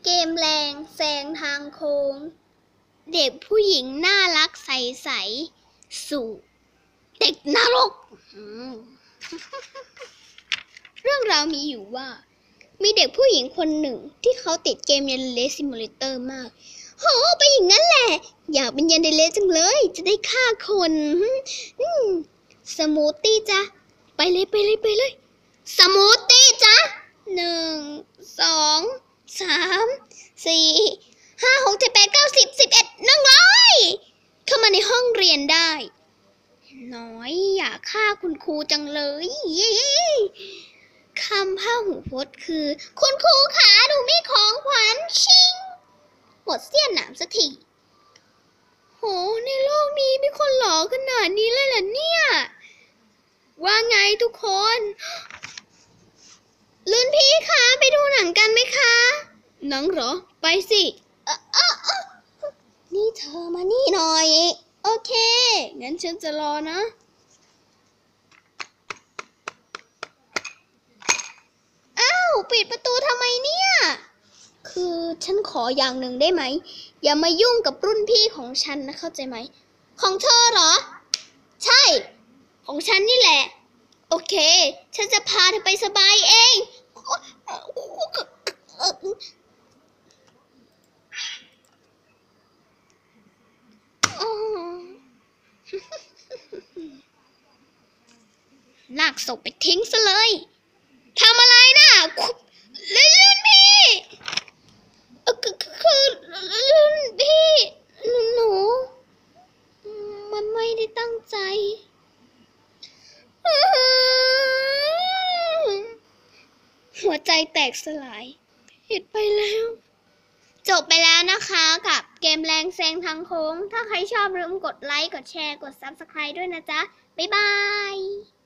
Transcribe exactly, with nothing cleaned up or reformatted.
เกมแรงแซงทางโค้งเด็กผู้หญิงน่ารักใสๆสู่เด็กนรก เรื่องราวมีอยู่ว่ามีเด็กผู้หญิงคนหนึ่งที่เขาติดเกมยันเลสซิมูเลเตอร์มากโหไปอย่างนั้นแหละอยากเป็นยันเดเลสจังเลยจะได้ฆ่าคนสมูทตี้จ้ะไปเลยไปเลยไปเลยสมูทตี้จ้ะหนึ่งสองสามสี่ห้าหกเจ็ดแปดเก้าสิบสิบเอ็ดหนึ่งร้อยเข้ามาในห้องเรียนได้น้อยอยากฆ่าคุณครูจังเลยคำผ้าหูพจน์คือคุณครูขาดูมีของขวัญชิงหมดเสี้ยนหนามสักทีโหในโลกนี้มีคนหล่อขนาดนี้เลยเหรอเนี่ยว่าไงทุกคนรุ่นพี่คะไปดูหนังกันไหมคะหนังเหรอไปสิเอ่อเอ่อเอ่อนี่เธอมานี่หน่อยโอเคงั้นฉันจะรอนะอ้าวปิดประตูทำไมเนี่ยคือฉันขออย่างหนึ่งได้ไหมอย่ามายุ่งกับรุ่นพี่ของฉันนะเข้าใจไหมของเธอเหรอใช่ของฉันนี่แหละโอเคฉันจะพาเธอไปสบายเองลากศพไปทิ้งซะเลยทำอะไรนะลื่นพี่คือคือลื่นพี่หนูมันไม่ได้ตั้งใจหัวใจแตกสลายผิดไปแล้วจบไปแล้วนะคะกับเกมแรงแซงทางโค้งถ้าใครชอบอย่าลืมกดไลค์กดแชร์กด ซับสไครบ์ ด้วยนะจ๊ะบ๊ายบาย